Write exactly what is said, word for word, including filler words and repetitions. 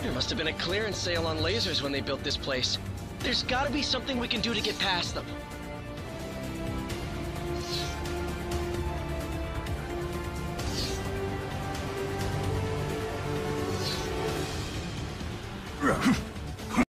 There must have been a clearance sale on lasers when they built this place. There's gotta be something we can do to get past them.